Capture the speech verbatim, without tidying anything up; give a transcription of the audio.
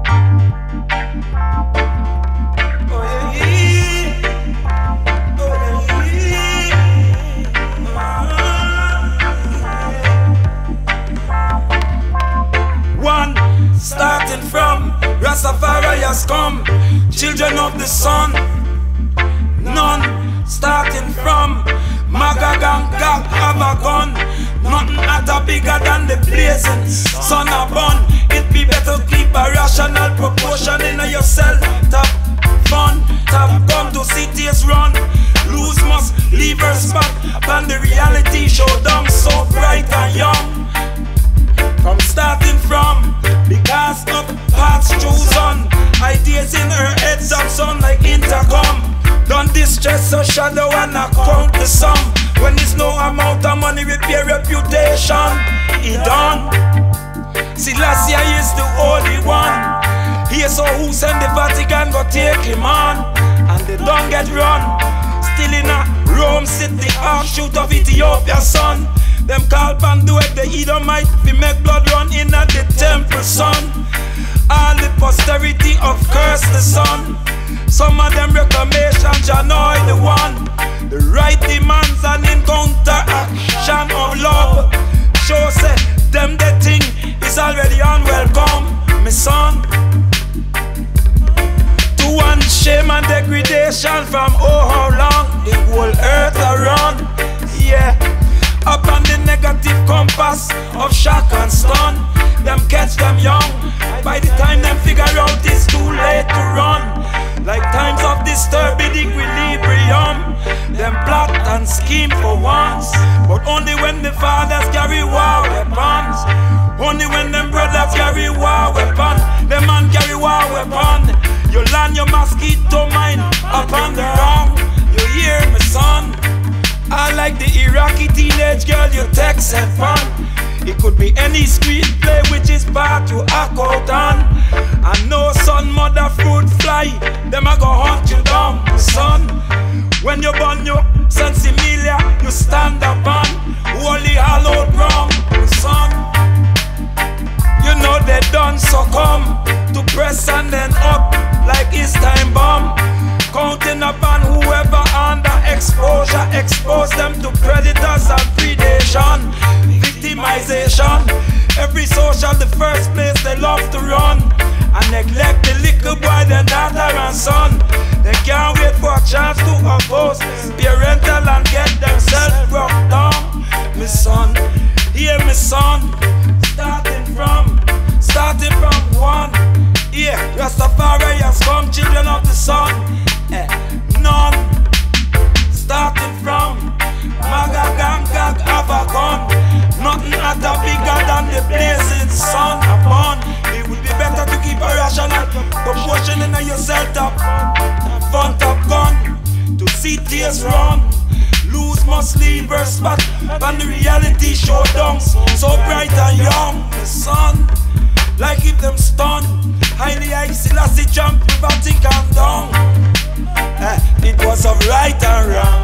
Starting from Rastafari has come, children of the sun. None starting from Magog and Gog have a gun. Nothing other bigger than the blazing sun a bun. It be better keep a rational proportion in yourself. Top fun, top gun to cities run. Lose must leave her spot upon the reality show down so bright and young. From starting from because of paths chosen, ideas in her heads up sound like intercom. Don't distress her shadow and not count the sum. When there's no amount of money repair reputation, he done. Selassie is the only one. Here's so who send the Vatican go take him on, and they don't get run. Still in a Rome city offshoot of Ethiopia son. Them call Panduet, the Edomite, we make blood run in at the temple, son. All the posterity of curse the son. Some of them reclamations, annoy the one. The right demands an encounter action of love. Show say, them the thing is already unwelcome, my son. To one shame and degradation from oh how long the whole earth around, yeah. Up on the negative compass of shock and stun. Them catch them young. By the time them figure out it's too late to run. Like times of disturbing equilibrium, them plot and scheme for once. But only when the fathers carry war weapons. Only when them brothers carry war weapon. Them man carry war weapon. You land your mosquito mine upon the wrong. You hear me, son? I like the Iraqi teenage girl you text and fun. It could be any screenplay which is part you act out on. I know son, mother, fruit fly, them a go hunt you down, son. When you born you sensimilia, you stand up on holy hallowed ground, son. You know they done succumb to press and then up like it's time bomb. Counting upon whoever under exposure, expose them to predators and predation, victimization. Every social, the first place they love to run, and neglect the little boy, their daughter and son. They can't wait for a chance to oppose parental and get themselves brought down. My son, hear me son, starting from, starting from one. Yeah, Rastafari has come, children of the sun. Eh, none starting from Magog and Gog have a gun. Nothing other bigger than the blazing sun upon. It would be better to keep a rational proportion in yourself top fun top gun. To see tears run, lose must leave her spot. And the reality show down so bright and young, the sun. Like if them stunned, highly high Selassie jump the Vatican down. Eh, it was of right and wrong.